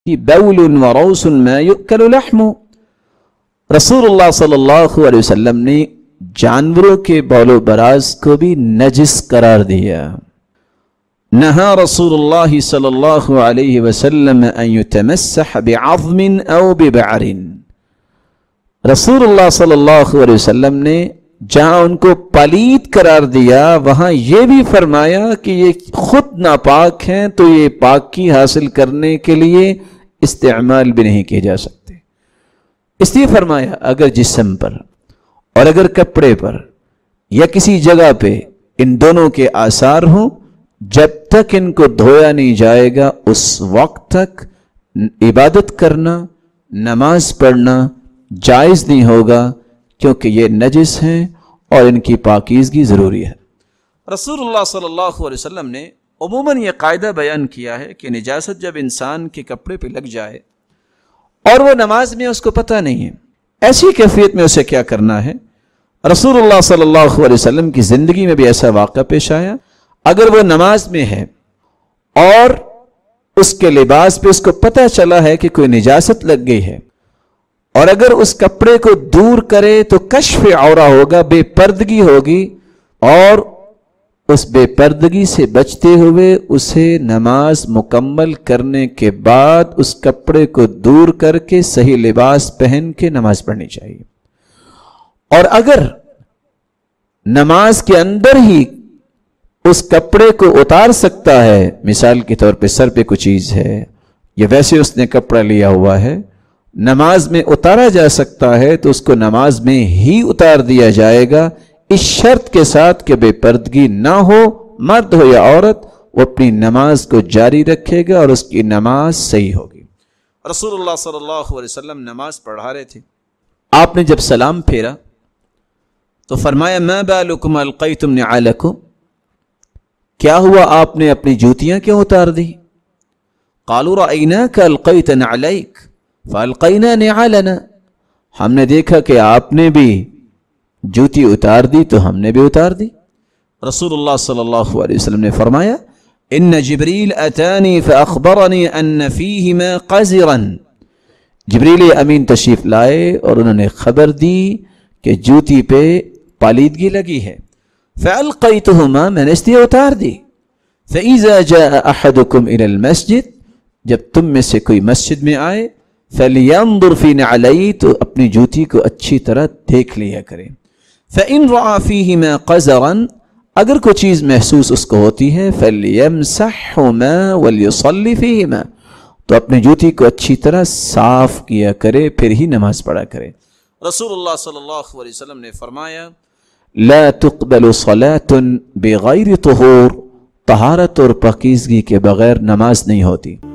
بول وروس ما یؤکل لحم۔ رسول اللہ صلی اللہ علیہ وسلم نے جانوروں کے بول و براز کو بھی نجس قرار دیا۔ نہا رسول اللہ صلی اللہ علیہ وسلم ان یتمسح بعظم او ببعر۔ رسول اللہ صلی اللہ علیہ وسلم نے جہاں ان کو پلید قرار دیا وہاں یہ بھی فرمایا کہ یہ خود ناپاک ہیں تو یہ پاکی حاصل کرنے کے لیے استعمال بھی نہیں کیے جا سکتے۔ اس لیے فرمایا اگر جسم پر اور اگر کپڑے پر یا کسی جگہ پہ ان دونوں کے آثار ہوں، جب تک ان کو دھویا نہیں جائے گا اس وقت تک عبادت کرنا، نماز پڑھنا جائز نہیں ہوگا، کیونکہ یہ نجس ہیں اور ان کی پاکیزگی ضروری ہے۔ رسول اللہ صلی اللہ علیہ وسلم نے عموماً یہ قاعدہ بیان کیا ہے کہ نجاست جب انسان کے کپڑے پہ لگ جائے اور وہ نماز میں اس کو پتہ نہیں ہے، ایسی کیفیت میں اسے کیا کرنا ہے۔ رسول اللہ صلی اللہ علیہ وسلم کی زندگی میں بھی ایسا واقعہ پیش آیا، اگر وہ نماز میں ہے اور اس کے لباس پہ اس کو پتہ چلا ہے کہ کوئی نجاست لگ گئی ہے، اور اگر اس کپڑے کو دور کرے تو کشف عورہ ہوگا، بے پردگی ہوگی، اور اس بے پردگی سے بچتے ہوئے اسے نماز مکمل کرنے کے بعد اس کپڑے کو دور کر کے صحیح لباس پہن کے نماز پڑھنی چاہیے۔ اور اگر نماز کے اندر ہی اس کپڑے کو اتار سکتا ہے، مثال کے طور پہ سر پہ کوئی چیز ہے یا ویسے اس نے کپڑا لیا ہوا ہے، نماز میں اتارا جا سکتا ہے تو اس کو نماز میں ہی اتار دیا جائے گا، اس شرط کے ساتھ کہ بے پردگی نہ ہو، مرد ہو یا عورت، وہ اپنی نماز کو جاری رکھے گا اور اس کی نماز صحیح ہوگی۔ رسول اللہ صلی اللہ علیہ وسلم نماز پڑھا رہے تھے، آپ نے جب سلام پھیرا تو فرمایا ما بالکم القیتم نعالکم، کیا ہوا آپ نے اپنی جوتیاں کیوں اتار دی؟ قالوا رأیناک القیت نعلیک فالقینا نعالنا، ہم نے دیکھا کہ آپ نے بھی جوتی اتار دی تو ہم نے بھی اتار دی۔ رسول اللہ صلی اللہ علیہ وسلم نے فرمایا ان جبریل اتانی فاخبرنی ان فیہما قذرا، جبریل امین تشریف لائے اور انہوں نے خبر دی کہ جوتی پہ پالیدگی لگی ہے، فالقیتہما، میں نے اس لیے اتار دی۔ فاذا جاء احدکم الى المسجد، جب تم میں سے کوئی مسجد میں آئے، فَلْيَنْظُرْ فِي نَعْلَيْهِ، تو اپنی جوتی کو اچھی طرح دیکھ لیا کریں۔ فَإِنْ رَعَى فِيهِمَا قَذَرًا، اگر کوئی چیز محسوس اس کو ہوتی ہے، فَلْيَمْسَحْهُمَا وَلْيُصَلِّ فِيهِمَا، تو اپنی جوتی کو اچھی طرح صاف کیا کرے پھر ہی نماز پڑھا کرے۔ رسول اللہ صلی اللہ علیہ وسلم نے فرمایا لا تقبل صلاة بغیر طہور، طہارت اور پاکیزگی کے بغیر نماز نہیں ہوتی۔